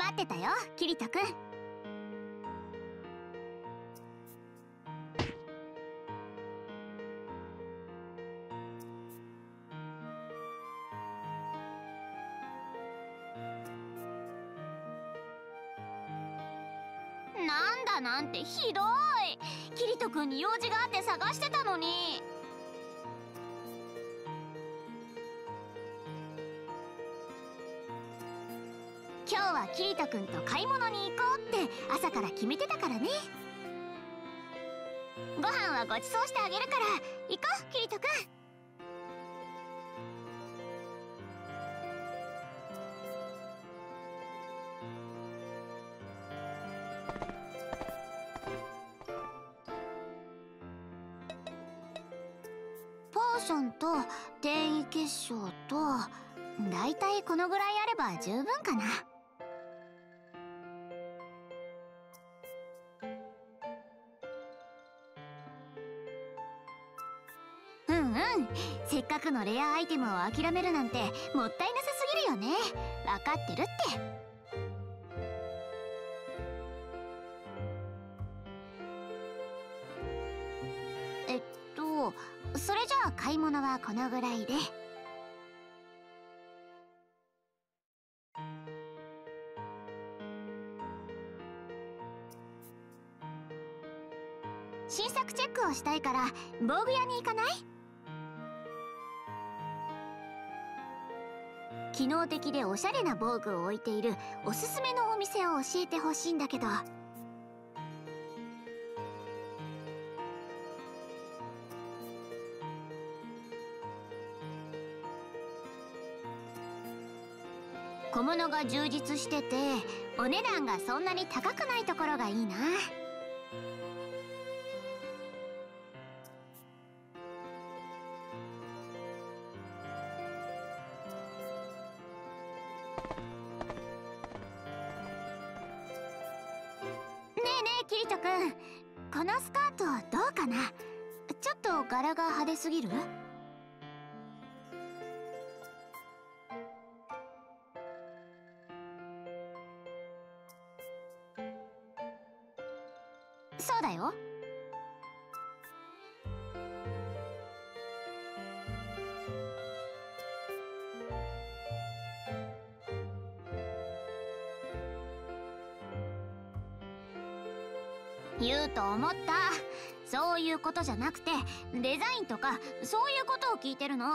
待ってたよ、キリト君。なんだなんてひどい。キリト君に用事があって探してたのに。今日はキリト君と買い物に行こうって朝から決めてたからね。ご飯はごちそうしてあげるから行こう、キリト君。ポーションと転移結晶とだいたいこのぐらいあれば十分かな。せっかくのレアアイテムを諦めるなんてもったいなさすぎるよね。分かってるって。それじゃあ買い物はこのぐらいで。新作チェックをしたいから防具屋に行かない？機能的でおしゃれな防具を置いているおすすめのお店を教えてほしいんだけど。小物が充実しててお値段がそんなに高くないところがいいな。キリト君、このスカートどうかな？ちょっと柄が派手すぎる？そうだよ。言うと思った。そういうことじゃなくてデザインとかそういうことを聞いてるの。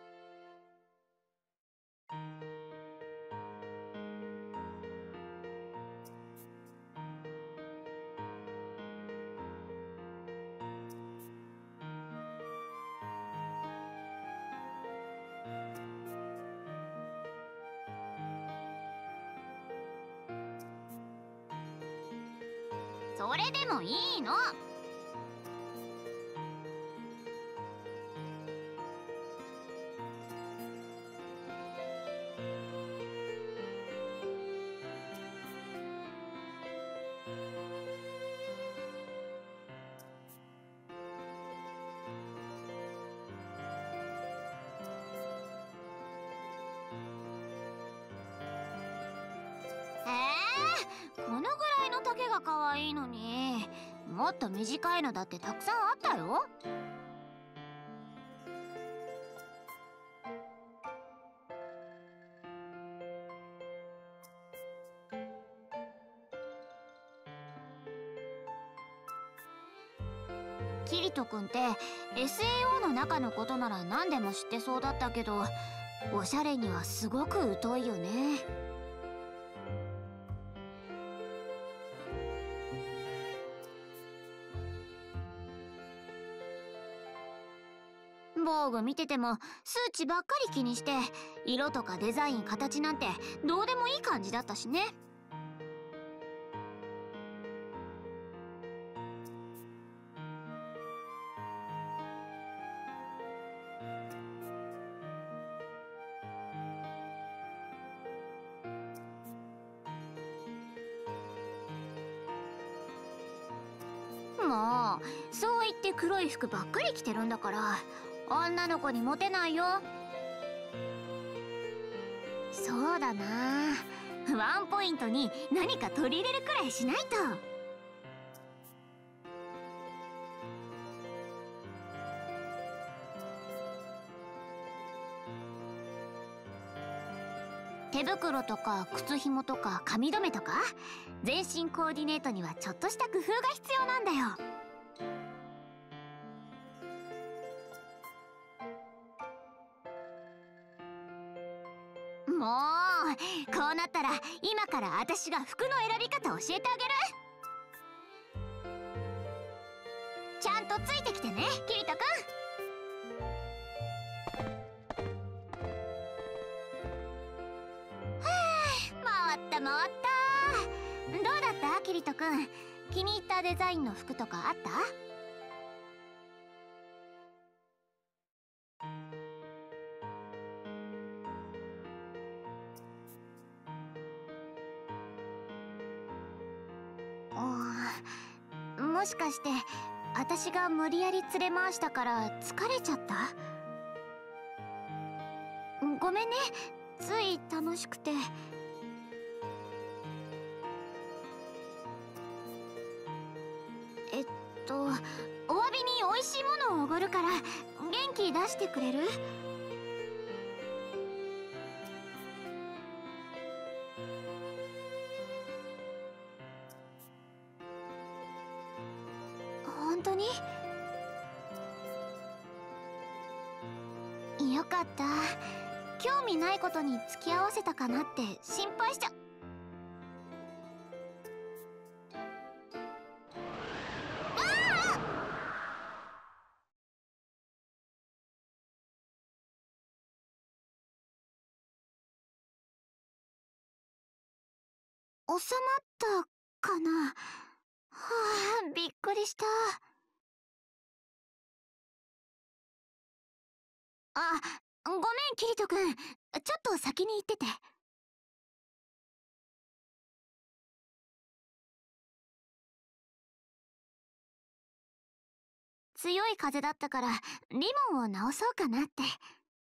それでもいいの。このぐらいの丈が可愛いのに、もっと短いのだってたくさんあったよ。キリト君って SAO の中のことなら何でも知ってそうだったけど、おしゃれにはすごく疎いよね。防具見てても数値ばっかり気にして、色とかデザイン、形なんてどうでもいい感じだったしね。もうそう言って黒い服ばっかり着てるんだから女の子にモテないよ。そうだな、 ワンポイントに何か取り入れるくらいしないと。手袋とか靴紐とか髪留めとか全身コーディネートにはちょっとした工夫が必要なんだよ。もうこうなったら今から私が服の選び方教えてあげる。ちゃんとついてきてね、キリトくん。回った回った。どうだったキリトくん、気に入ったデザインの服とかあった？もしかして私が無理やり連れ回したから疲れちゃった？ごめんね、つい楽しくて。お詫びに美味しいものをおごるから元気出してくれる？本当に？よかった。興味ないことに付き合わせたかなって心配しちゃ。収まったかな。はあ、びっくりした。あ、ごめんキリトくん、ちょっと先に行ってて。強い風だったからリボンを直そうかなって。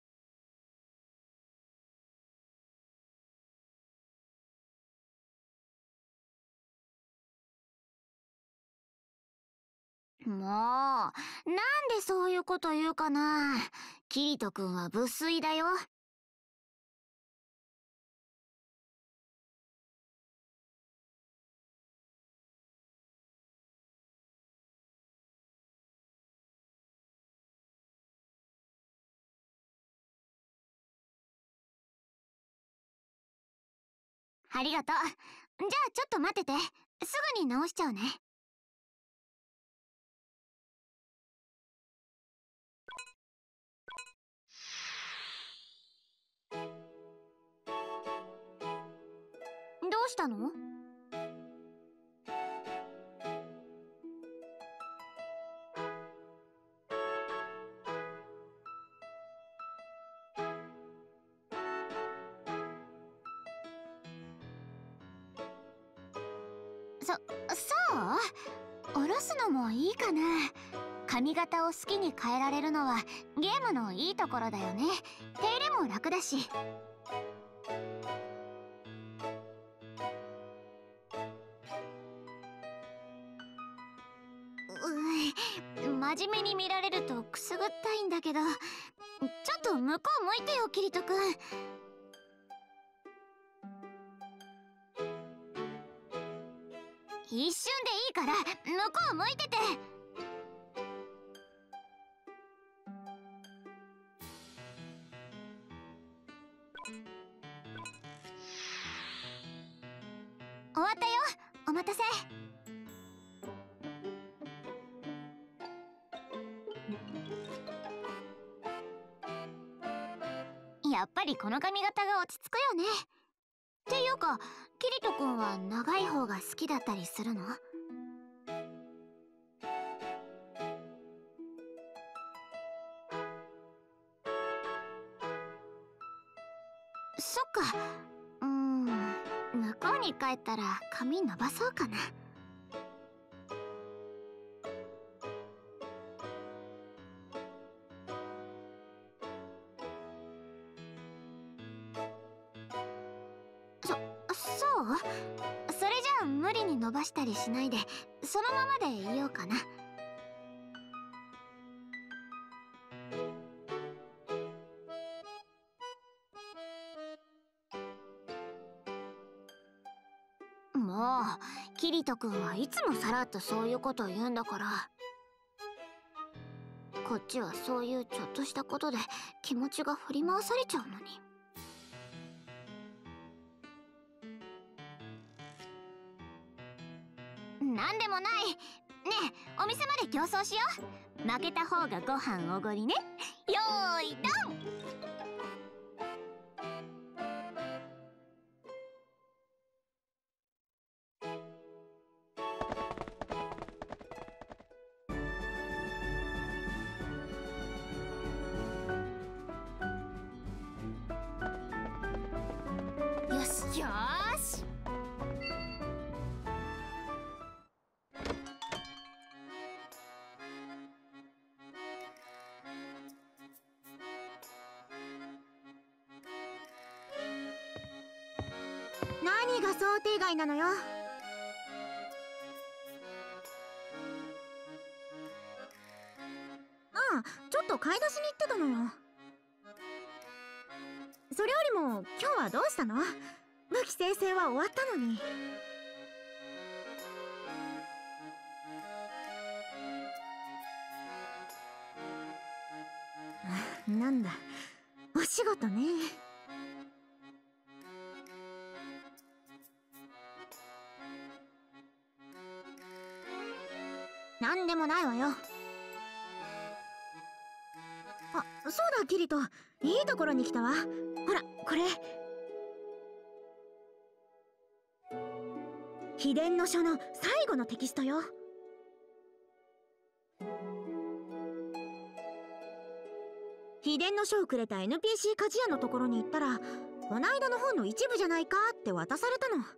もうなんでそういうこと言うかな。キリトくんは無粋だよ。ありがとう。じゃあちょっと待ってて、すぐに直しちゃうね。どうしたの？そう下ろすのもいいかな。髪型を好きに変えられるのはゲームのいいところだよね。手入れも楽だし。真面目に見られるとくすぐったいんだけど、ちょっと向こう向いてよキリトくん。一瞬でいいから向こう向いてて。終わったよ。お待たせ。やっぱりこの髪型が落ち着くよね。っていうかキリト君は長い方が好きだったりするの？そっか。向こうに帰ったら髪伸ばそうかな。 そうそれじゃあ無理に伸ばしたりしないでそのままでいようかな。もうキリト君はいつもさらっとそういうことを言うんだから、こっちはそういうちょっとしたことで気持ちが振り回されちゃうのに。なんでもない。ねえお店まで競争しよう。負けた方がご飯おごりね。よーいドン。よしよーし。 何が想定外なのよ。ちょっと買い出しに行ってたのよ。それよりも今日はどうしたの？武器生成は終わったのに。なんだ、お仕事ね。なんでもないわよ。あ、そうだキリト、いいところに来たわ。ほらこれ、秘伝の書の最後のテキストよ。秘伝の書をくれた NPC 鍛冶屋のところに行ったら、こないだの本の一部じゃないかって渡されたの。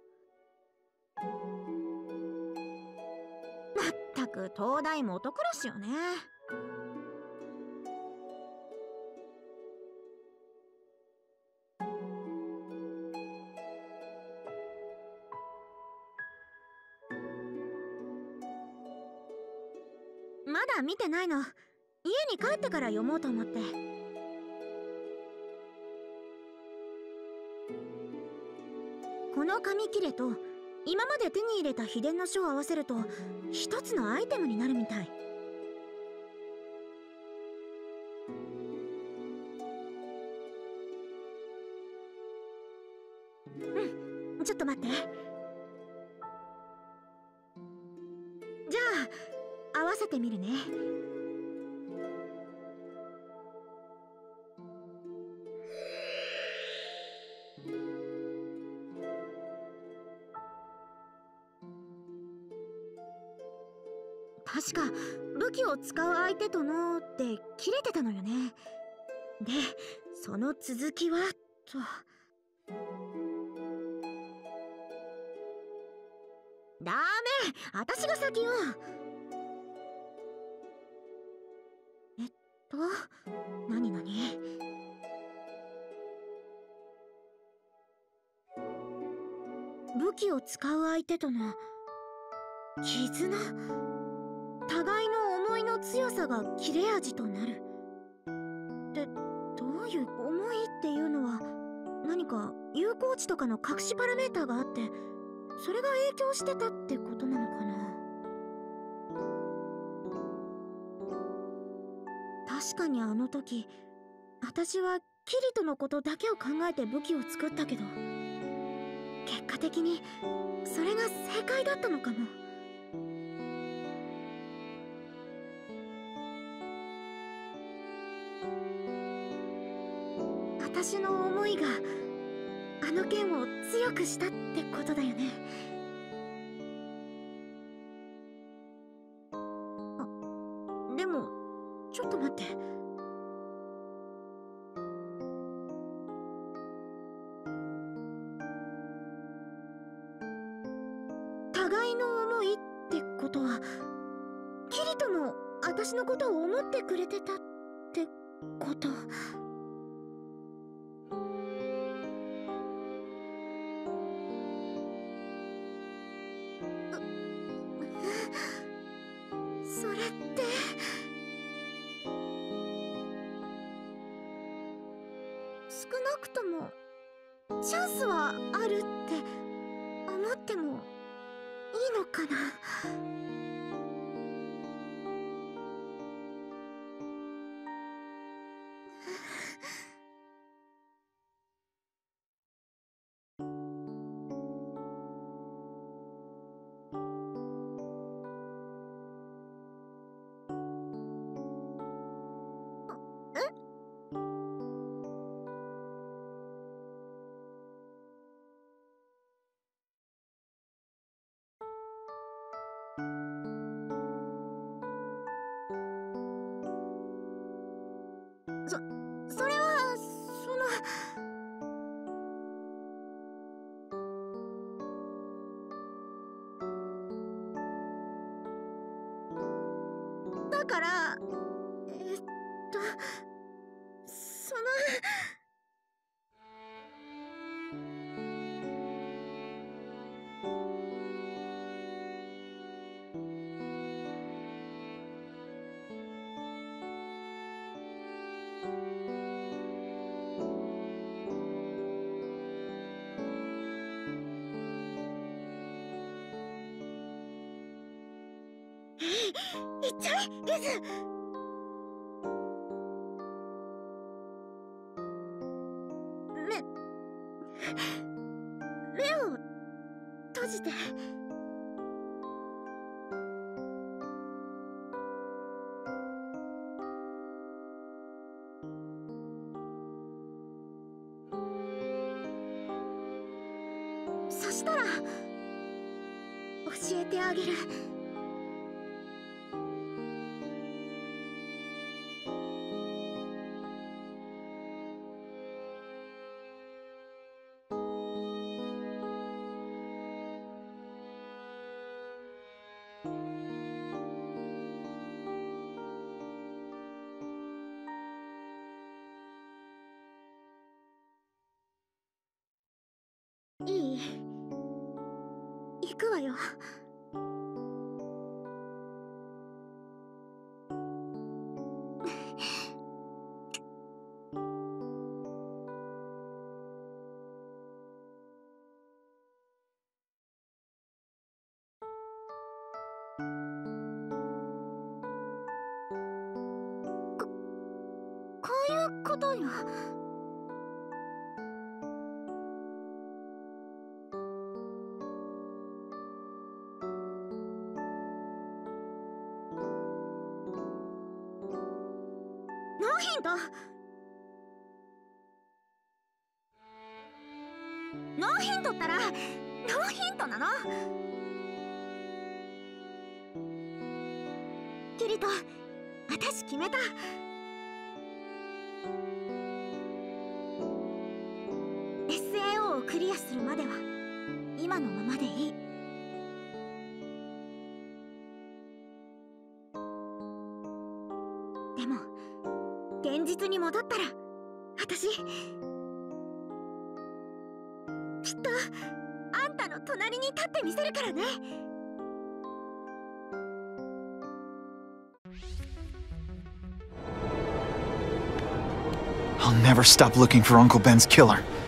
まったく東大元暮らしよね。まだ見てないの。家に帰ってから読もうと思って。この紙切れと今まで手に入れた秘伝の書を合わせると一つのアイテムになるみたい。うん、ちょっと待って。じゃあ合わせてみるね。確か武器を使う相手とのって切れてたのよね。でその続きはと。ダメ、私が先よ。何武器を使う相手との絆、互いの思いの強さが切れ味となるってどういう思いっていうのは、何か有効値とかの隠しパラメーターがあって、それが影響してたってことなのかな。確かにあの時私はキリトのことだけを考えて武器を作ったけど、結果的にそれが正解だったのかも。私の思いがあの剣を強くしたってことだよね。でもちょっと待って。互いの思いってことは、キリトも私のことを思ってくれてたってこと。 なくともチャンスはあるって思ってもいいのかな。それはだからその行っちゃえリズ。目を閉じて。そしたら教えてあげる。いい？行くわよ。こういうことよ。ノーヒント。ノーヒントったらノーヒントなの。キリト、私決めた。SAO をクリアするまでは今のままでいい。でも現実に戻ったら私きっとあんたの隣に立ってみせるからね。 I'll never stop looking for Uncle Ben's killer.